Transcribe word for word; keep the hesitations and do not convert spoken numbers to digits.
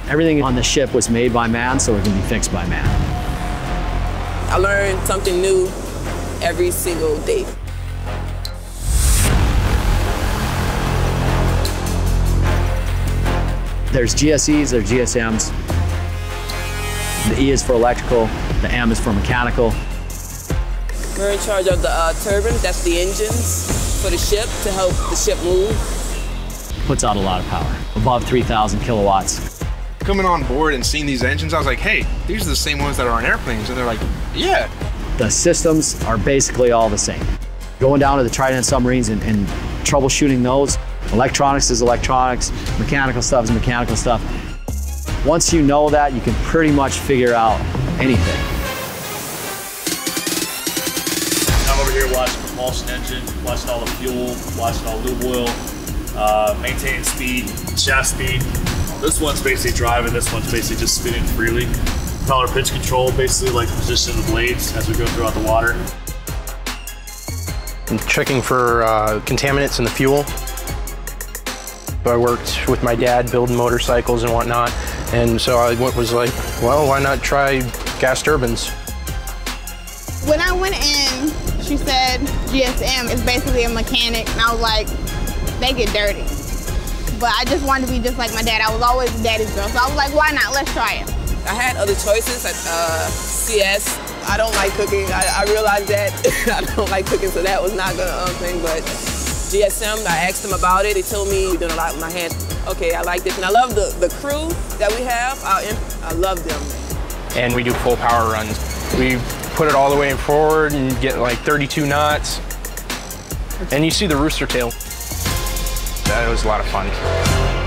Everything on the ship was made by man, so it can be fixed by man. I learned something new every single day. There's G S Es, there's G S Ms. The E is for electrical, the M is for mechanical. We're in charge of the uh, turbine, that's the engines for the ship to help the ship move. Puts out a lot of power, above three thousand kilowatts. Coming on board and seeing these engines, I was like, hey, these are the same ones that are on airplanes. And they're like, yeah. The systems are basically all the same. Going down to the Trident submarines and, and troubleshooting those, electronics is electronics, mechanical stuff is mechanical stuff. Once you know that, you can pretty much figure out anything. I'm over here watching propulsion engine, watching all the fuel, watching all lube oil, uh, maintaining speed, shaft speed. This one's basically driving, this one's basically just spinning freely. Propeller pitch control, basically like the position of the blades as we go throughout the water. I'm checking for uh, contaminants in the fuel. I worked with my dad building motorcycles and whatnot, and so I was like, well, why not try gas turbines? When I went in, she said G S M is basically a mechanic, and I was like, they get dirty. But I just wanted to be just like my dad. I was always a daddy's girl, so I was like, why not? Let's try it. I had other choices at uh, C S. I don't like cooking. I, I realized that. I don't like cooking, so that was not gonna um, thing, but G S M, I asked them about it. They told me we're doing a lot with my hands. Okay, I like this. And I love the, the crew that we have. I, I love them. And we do full power runs. We put it all the way forward and get like thirty-two knots. And you see the rooster tail. That was a lot of fun.